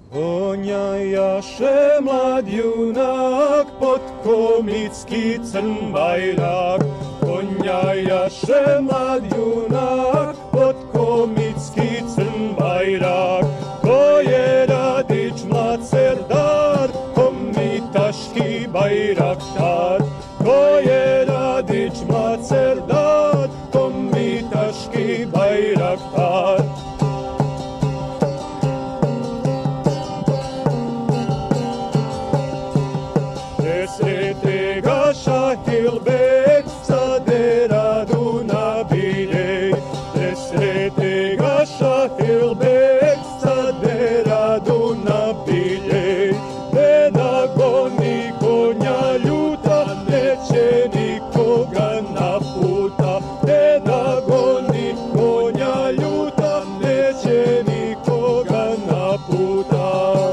Konja jaše mlad junak, pod komitski crn bajrak. Konja jaše mlad junak, pod komitski crn bajrak. Ko je Radić mlad serdar, komitaški bajraktar. Ko je Radić mlad serdar, komitaški bajraktar. Sretega Šahilbek sadera Duna bilej. Sretega Šahilbek sadera Duna bilej. Ne nagoni konja ljuta, neće nikoga naputa. Ne nagoni konja ljuta, neće nikoga naputa.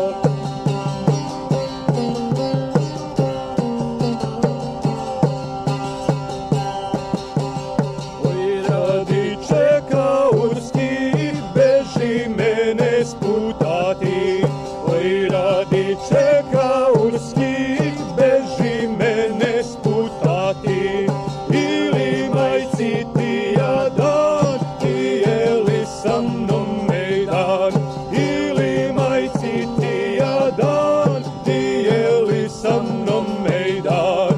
Oj, Radiće Kaurski, beži mene sputati. Ili majci ti jadan, ti je li sa mnom mejdan. Ili majci ti jadan, ti je li sa mnom mejdan.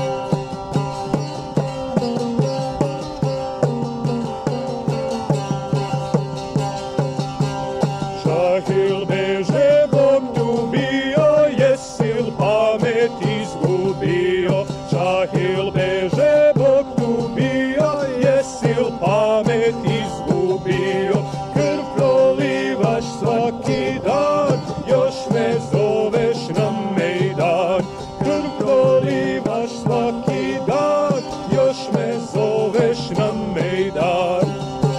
Šahil beže, Bog ljubio, jesil pamet izgubio. Šahil beže, Bog ljubio, jesil pamet izgubio. Krv prolivaš svaki dan, još me zoveš na mejdan. Krv prolivaš svaki dan, još me zoveš na mejdan.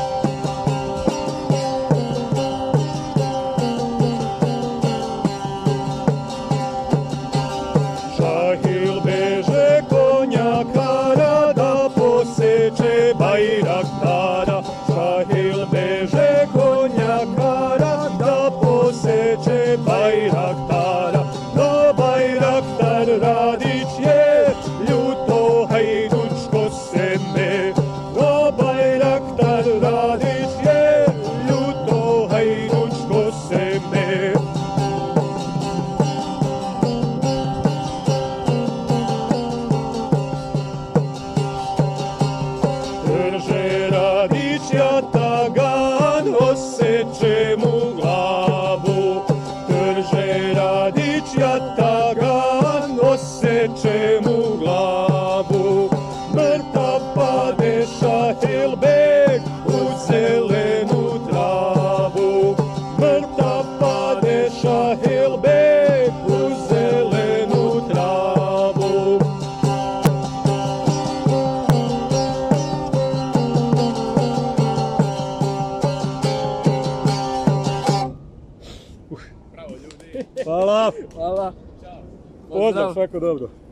Šahil beže konjakara da poseče bajraktara. Šahil beže konjakara da poseče bajraktara. No bajraktar Radić je ljuto hajdučko seme. No bajraktar Radić je ljuto hajdučko seme. Drže Radić jatagan, oseče mu glavu. Drže Radić jatagan, oseče mu glavu. Mrtav pade Šahilbek u zelenu travu. Mrtav pade Šahilbek u zelenu travu. Hvala. Hvala. Pozdrav, svako dobro.